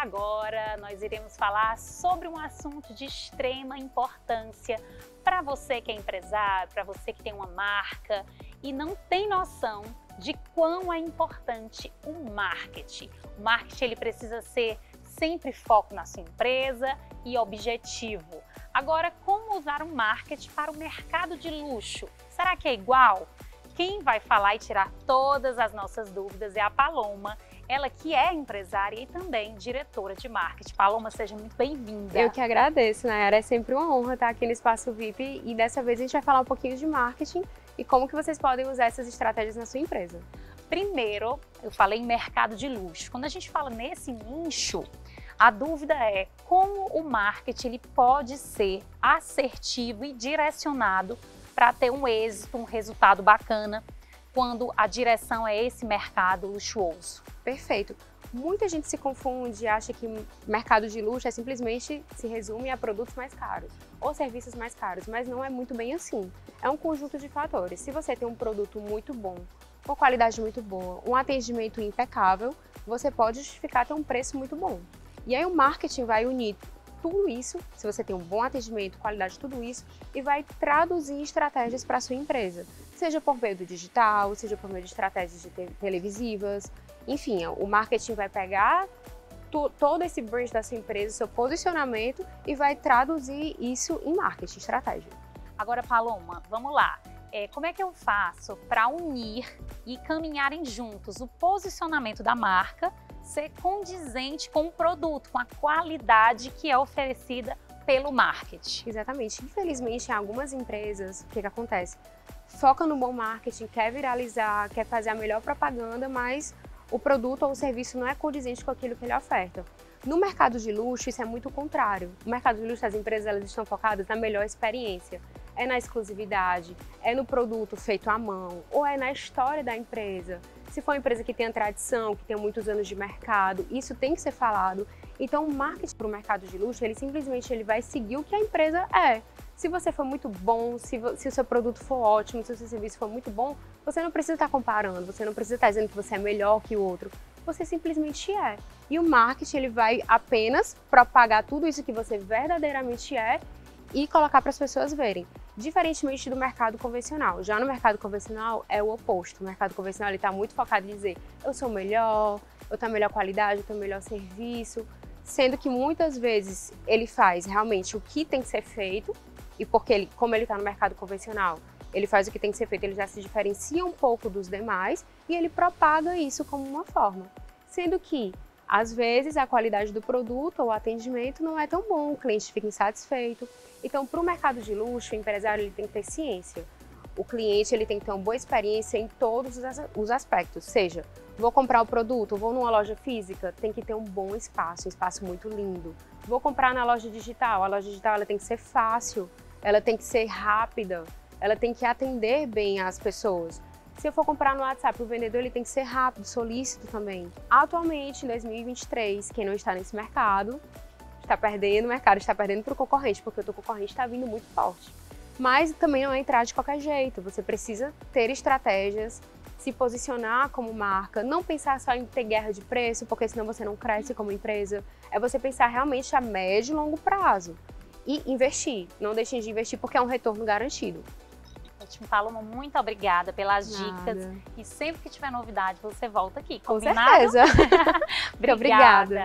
agora nós iremos falar sobre um assunto de extrema importância para você que é empresário, para você que tem uma marca e não tem noção de quão é importante o marketing. O marketing ele precisa ser sempre foco na sua empresa e objetivo. Agora, como usar o marketing para o mercado de luxo? Será que é igual? Quem vai falar e tirar todas as nossas dúvidas é a Paloma, ela que é empresária e também diretora de marketing. Paloma, seja muito bem-vinda. Eu que agradeço, Nayara. É sempre uma honra estar aqui no Espaço VIP e dessa vez a gente vai falar um pouquinho de marketing e como que vocês podem usar essas estratégias na sua empresa. Primeiro, eu falei em mercado de luxo. Quando a gente fala nesse nicho, a dúvida é como o marketing ele pode ser assertivo e direcionado para ter um êxito, um resultado bacana quando a direção é esse mercado luxuoso. Perfeito. Muita gente se confunde e acha que mercado de luxo é simplesmente se resume a produtos mais caros ou serviços mais caros, mas não é muito bem assim. É um conjunto de fatores. Se você tem um produto muito bom, com qualidade muito boa, um atendimento impecável, você pode justificar ter um preço muito bom. E aí o marketing vai unir tudo isso, se você tem um bom atendimento, qualidade, tudo isso, e vai traduzir estratégias para a sua empresa. Seja por meio do digital, seja por meio de estratégias televisivas, enfim, o marketing vai pegar todo esse brand da sua empresa, seu posicionamento, e vai traduzir isso em marketing, estratégia. Agora, Paloma, vamos lá. Como é que eu faço para unir e caminharem juntos o posicionamento da marca, ser condizente com o produto, com a qualidade que é oferecida pelo marketing? Exatamente. Infelizmente, em algumas empresas, o que acontece? Foca no bom marketing, quer viralizar, quer fazer a melhor propaganda, mas o produto ou o serviço não é condizente com aquilo que ele oferta. No mercado de luxo, isso é muito o contrário. No mercado de luxo, as empresas elas estão focadas na melhor experiência. É na exclusividade, é no produto feito à mão, ou é na história da empresa. Se for uma empresa que tenha tradição, que tenha muitos anos de mercado, isso tem que ser falado. Então, o marketing para o mercado de luxo, ele simplesmente vai seguir o que a empresa é. Se você for muito bom, se o seu produto for ótimo, se o seu serviço for muito bom, você não precisa estar comparando, você não precisa estar dizendo que você é melhor que o outro. Você simplesmente é. E o marketing, ele vai apenas propagar tudo isso que você verdadeiramente é e colocar para as pessoas verem. Diferentemente do mercado convencional. Já no mercado convencional é o oposto. O mercado convencional está muito focado em dizer eu sou melhor, eu tenho a melhor qualidade, eu tenho o melhor serviço, sendo que muitas vezes ele faz realmente o que tem que ser feito e porque como ele está no mercado convencional, ele faz o que tem que ser feito, ele já se diferencia um pouco dos demais e ele propaga isso como uma forma. Sendo que, às vezes, a qualidade do produto ou atendimento não é tão bom, o cliente fica insatisfeito. Então, para o mercado de luxo, o empresário ele tem que ter ciência. O cliente ele tem que ter uma boa experiência em todos os aspectos. Seja, vou comprar o produto, vou numa loja física, tem que ter um bom espaço, um espaço muito lindo. Vou comprar na loja digital, a loja digital ela tem que ser fácil, ela tem que ser rápida, ela tem que atender bem as pessoas. Se eu for comprar no WhatsApp, o vendedor ele tem que ser rápido, solícito também. Atualmente, em 2023, quem não está nesse mercado, está perdendo o mercado, está perdendo para o concorrente, porque o teu concorrente está vindo muito forte. Mas também não é entrar de qualquer jeito, você precisa ter estratégias, se posicionar como marca, não pensar só em ter guerra de preço, porque senão você não cresce como empresa. É você pensar realmente a médio e longo prazo e investir. Não deixem de investir porque é um retorno garantido. Ótimo, Paloma, muito obrigada pelas dicas. E sempre que tiver novidade, você volta aqui. Com certeza. Obrigada.